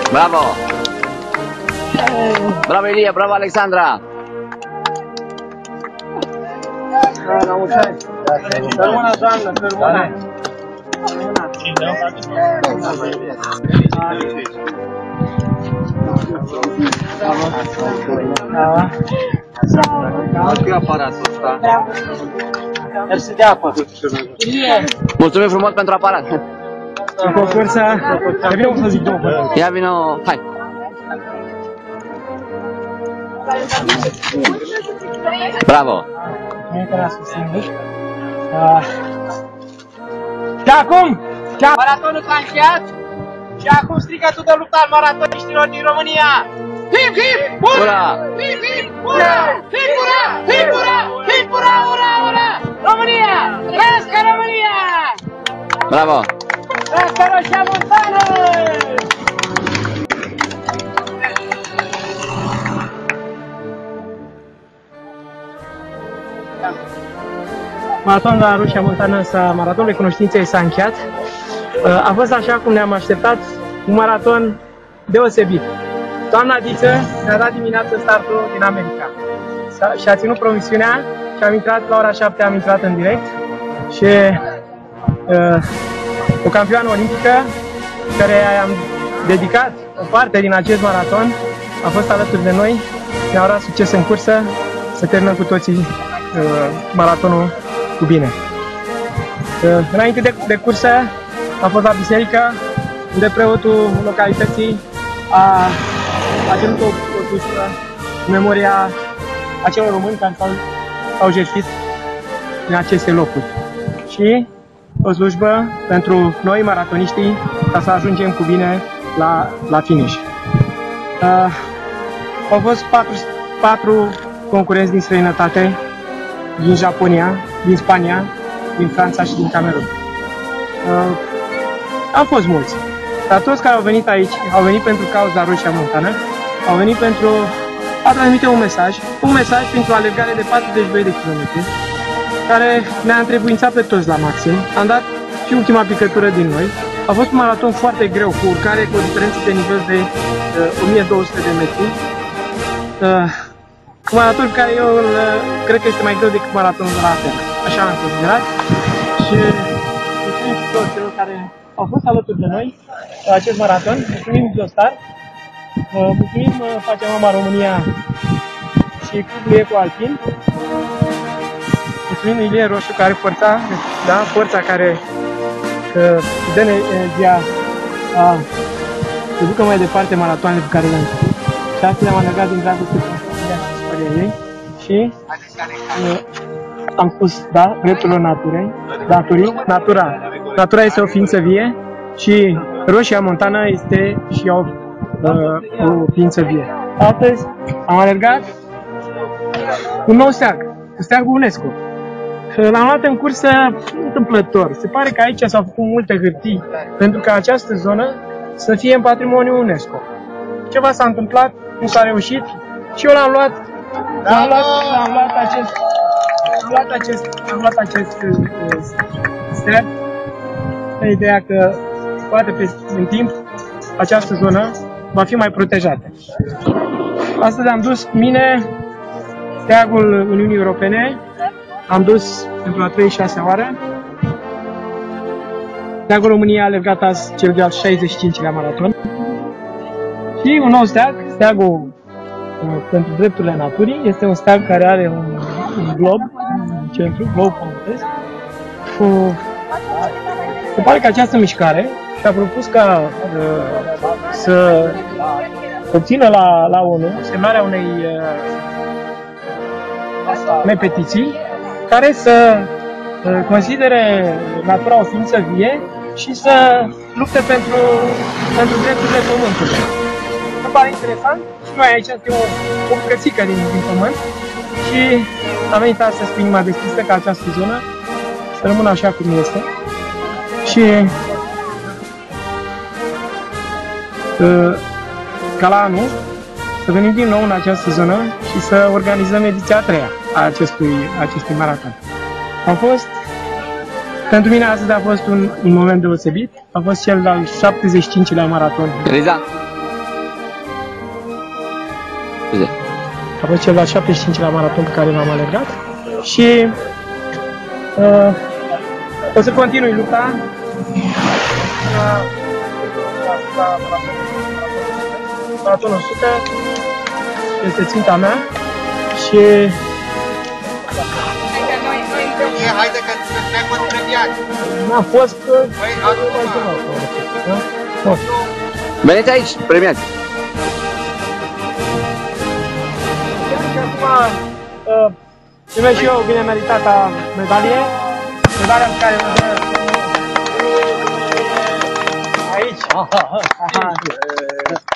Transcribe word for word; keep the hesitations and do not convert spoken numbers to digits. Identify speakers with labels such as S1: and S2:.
S1: Bravo! Bravo Ilie, bravo Alexandra!
S2: La mulți ani! Sărmâna, doamnă, sărmâna!
S1: Ce aparatul ăsta?
S2: Mersi de apă!
S1: Mulțumim frumos pentru aparat!
S2: În concursa, să vină să zic două.
S1: Ia vino, hai! Bravo!
S2: Și acum, maratonul s-a încheiat și acum strigătul de luptă al maratoniștilor din România. Hip, hip, ura! Hip, hip, ura! Hip, ura! Hip, ura! Hip, ura! Ura, ura! România! Trăiască România!
S1: Bravo!
S2: Trăiască Roșia Montană! Maratonul la Roșia Montană, maratonul de cunoștințe s-a încheiat. A fost așa cum ne-am așteptat, un maraton deosebit. Doamna Diță ne-a dat dimineață startul din America și a ținut promisiunea și am intrat la ora șapte, am intrat în direct și uh, o campioană olimpică care am dedicat o parte din acest maraton a fost alături de noi, ne-a urat succes în cursă, să terminăm cu toții uh, maratonul cu bine. Uh, înainte de, de cursă am fost la biserică, unde preotul localității a, a ținut o, o slujbă în memoria acelor români care s-au jertfit în aceste locuri. Și o slujbă pentru noi, maratoniștii, ca să ajungem cu bine la, la finish. Uh, au fost patru, patru concurenți din străinătate, din Japonia, din Spania, din Franța și din Camerun. Uh, Au fost mulți, dar toți care au venit aici, au venit pentru cauza Roșia Montană, au venit pentru a transmite un mesaj, un mesaj pentru o alergare de patruzeci și doi de kilometri, care ne-a întrebuințat pe toți la maxim. Am dat și ultima picătură din noi. A fost un maraton foarte greu, cu urcare, cu o diferență de nivel de uh, o mie două sute de metri. Uh, un maraton care eu uh, cred că este mai greu decât maratonul de la Atena. Așa am considerat. Și mulțumim toți celor care au fost alături de noi la acest maraton. Mulțumim Zostar, mulțumim Facem Mama România și Clubul Eco Alpin. Mulțumim Ilie Roșu care forța, da, forța care că dă energia a să ducă mai departe maratoanele pe care le-am făcut. Și astăzi am alergat din dragoste pentru istoria ei și am spus, da, drepturile naturei, naturii, natura. Natura este o ființă vie și Roșia Montană este și o, uh, o ființă vie. Astăzi am alergat un nou steag, steagul UNESCO. L-am luat în cursă întâmplător. Se pare că aici s-au făcut multe hârtii pentru ca această zonă să fie în patrimoniul UNESCO. Ceva s-a întâmplat, nu s-a reușit și eu l-am luat, l-am luat, l-am luat acest, am luat acest, am luat acest steag. Ideea că poate pe, în timp această zonă va fi mai protejată. Astăzi am dus cu mine steagul Uniunii Europene, am dus pentru a treizeci și șasea oară. Steagul României a alergat azi cel de-al șaizeci și cincilea maraton. Și un nou steag, steagul uh, pentru drepturile naturii, este un steag care are un, un glob în centru, glob pământesc. Se pare că această mișcare și-a propus ca uh, să obțină la, la ONU semnarea unei, uh, unei petiții care să uh, considere natura o ființă vie și să lupte pentru, pentru drepturile pământului. Se pare interesant și noi aici suntem o, o bucățică din, din pământ și am venit astăzi cu inima deschisă ca această zonă să rămână așa cum este. Și uh, ca la anul să venim din nou în această zonă și să organizăm ediția a treia a acestui, acestui maraton. A fost, pentru mine astăzi a fost un, un moment deosebit, a fost cel de-al șaptezeci și cincilea maraton.
S1: Eliza, Scuze.
S2: A fost cel de-al șaptezeci și cinci la maraton pe care l-am alergat. Și uh, o să continui lupta. La, la, la, la maratonul o sută este ținta mea și
S3: haide că ne-am fost premiați.
S2: n-a fost că...
S3: Păi, acum...
S1: Veniți aici, premiați.
S2: Și acum uh, primesc și eu bine meritata medalie. Medalia pe care o dă aici. Aha.